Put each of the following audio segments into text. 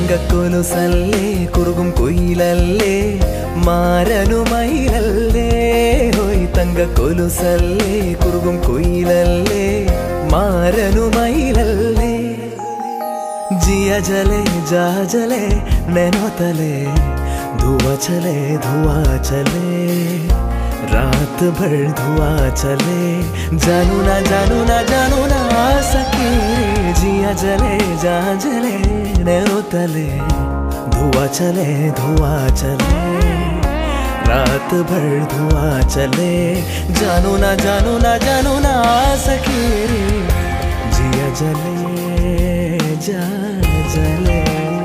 തങ്കക്കൊലുസല്ലേ കുറുകും കുയിലല്ലേ മാരനുമയിലല്ലേ ഹോയ് തങ്കക്കൊലുസല്ലേ കുറുകും കുയിലല്ലേ മാരനുമയിലല്ലേ जिया जले जा जले नैनो तले धुआं चले रात भर धुआं चले जानू ना आ सके जिया जले जा जले नैनो तले धुआं चले रात भर धुआं चले जानू ना आ सके जिया जले जा जले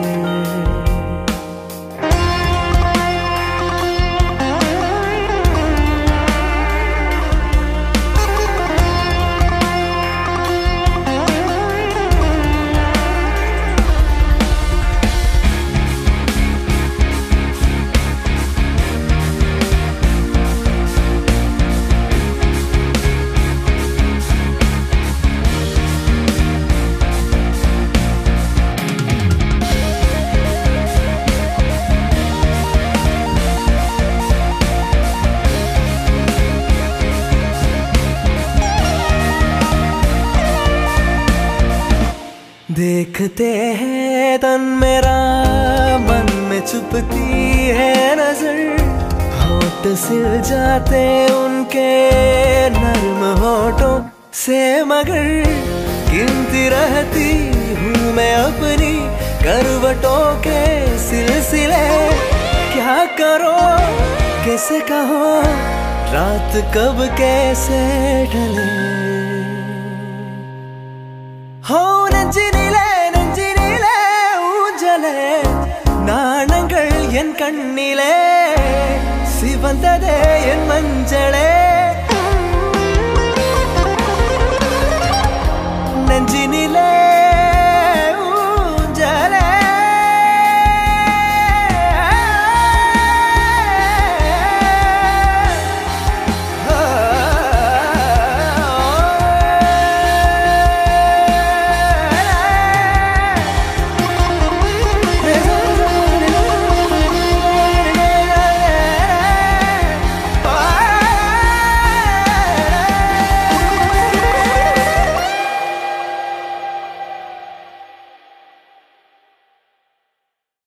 देखते हैं तन मेरा मन में चुपती है नजर होठ सिल जाते उनके नर्म होठों से मगर गिनती रहती हूँ मैं अपनी करवटों के सिलसिले क्या करो कैसे कहो रात कब कैसे ढले हो നെഞ്ചിനിലെ ഊഞ്ചലേ നാണങ്ങൾ എൻ കണ്ണിലെ സിവന്തതേ എൻ മഞ്ചളേ നെഞ്ചിനിലെ